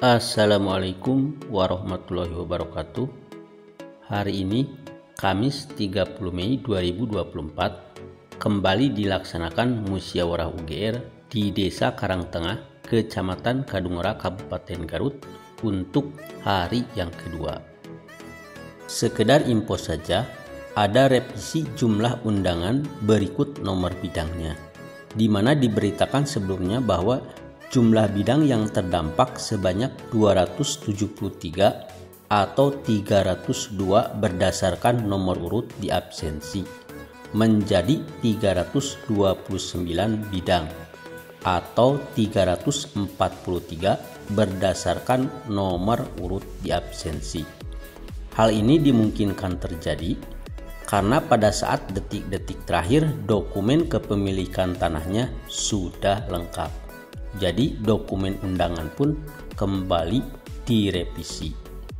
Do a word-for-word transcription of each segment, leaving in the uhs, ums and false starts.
Assalamualaikum warahmatullahi wabarakatuh. Hari ini Kamis tiga puluh Mei dua ribu dua puluh empat kembali dilaksanakan musyawarah U G R di Desa Karangtengah, Kecamatan Kadungora, Kabupaten Garut untuk hari yang kedua. Sekedar info saja, ada revisi jumlah undangan berikut nomor bidangnya, di mana diberitakan sebelumnya bahwa jumlah bidang yang terdampak sebanyak dua ratus tujuh puluh tiga atau tiga ratus dua berdasarkan nomor urut di absensi menjadi tiga ratus dua puluh sembilan bidang atau tiga ratus empat puluh tiga berdasarkan nomor urut di absensi. Hal ini dimungkinkan terjadi karena pada saat detik-detik terakhir dokumen kepemilikan tanahnya sudah lengkap. Jadi dokumen undangan pun kembali direvisi.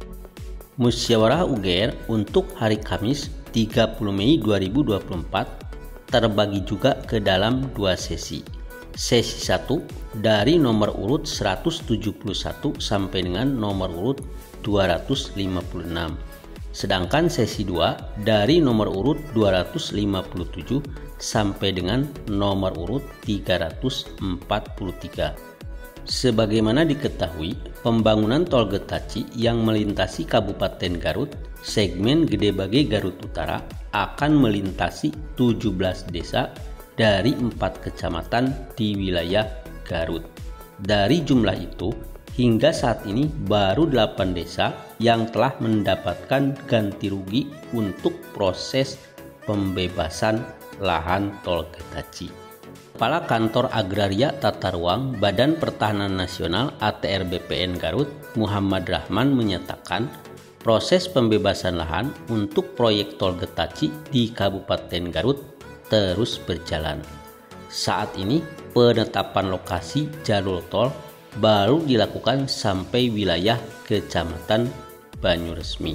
Musyawarah U G R untuk hari Kamis tiga puluh Mei dua ribu dua puluh empat terbagi juga ke dalam dua sesi. Sesi satu dari nomor urut seratus tujuh puluh satu sampai dengan nomor urut dua ratus lima puluh enam. Sedangkan sesi dua dari nomor urut dua ratus lima puluh tujuh sampai dengan nomor urut tiga ratus empat puluh tiga. Sebagaimana diketahui, pembangunan Tol Getaci yang melintasi Kabupaten Garut, segmen Gede Bage Garut Utara akan melintasi tujuh belas desa dari empat kecamatan di wilayah Garut. Dari jumlah itu, hingga saat ini baru delapan desa yang telah mendapatkan ganti rugi untuk proses pembebasan lahan Tol Getaci. Kepala Kantor Agraria Tata Ruang Badan Pertahanan Nasional A T R B P N Garut, Muhammad Rahman menyatakan proses pembebasan lahan untuk proyek Tol Getaci di Kabupaten Garut terus berjalan. Saat ini penetapan lokasi jalur tol baru dilakukan sampai wilayah Kecamatan Banyuresmi.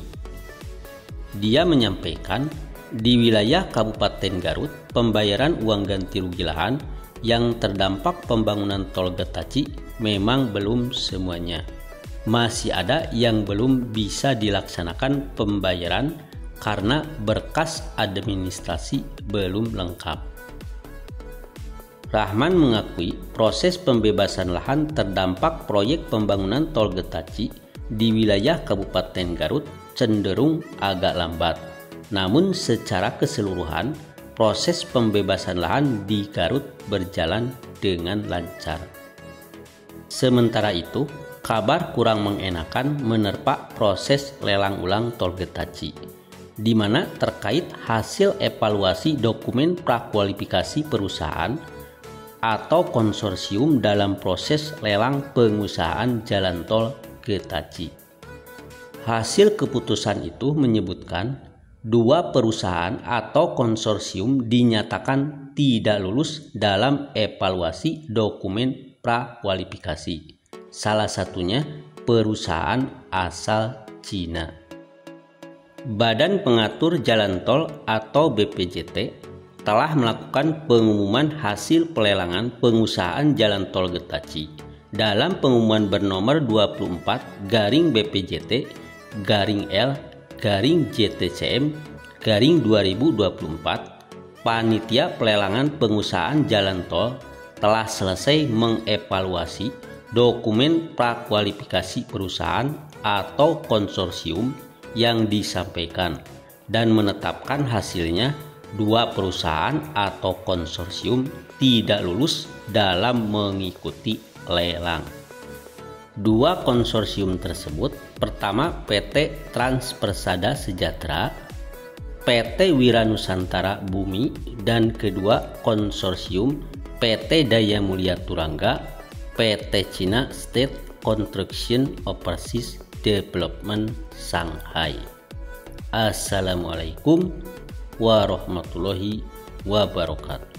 Dia menyampaikan di wilayah Kabupaten Garut, pembayaran uang ganti rugi lahan yang terdampak pembangunan Tol Getaci memang belum semuanya. Masih ada yang belum bisa dilaksanakan pembayaran karena berkas administrasi belum lengkap. Rahman mengakui proses pembebasan lahan terdampak proyek pembangunan Tol Getaci di wilayah Kabupaten Garut cenderung agak lambat. Namun secara keseluruhan, proses pembebasan lahan di Garut berjalan dengan lancar. Sementara itu, kabar kurang mengenakan menerpa proses lelang ulang Tol Getaci, di mana terkait hasil evaluasi dokumen prakualifikasi perusahaan atau konsorsium dalam proses lelang pengusahaan jalan Tol Getaci. Hasil keputusan itu menyebutkan dua perusahaan atau konsorsium dinyatakan tidak lulus dalam evaluasi dokumen prakualifikasi. Salah satunya perusahaan asal Cina. Badan Pengatur Jalan Tol atau B P J T telah melakukan pengumuman hasil pelelangan pengusahaan jalan Tol Getaci dalam pengumuman bernomor dua puluh empat garing B P J T garing L garing J T C M garing dua ribu dua puluh empat. Panitia pelelangan pengusahaan jalan tol telah selesai mengevaluasi dokumen prakualifikasi perusahaan atau konsorsium yang disampaikan dan menetapkan hasilnya dua perusahaan atau konsorsium tidak lulus dalam mengikuti lelang. Dua konsorsium tersebut, pertama P T Transpersada Sejahtera, P T Wiranusantara Bumi, dan kedua konsorsium P T Daya Mulia Turangga, P T China State Construction Overseas Development Shanghai. Assalamualaikum warahmatullahi wabarakatuh.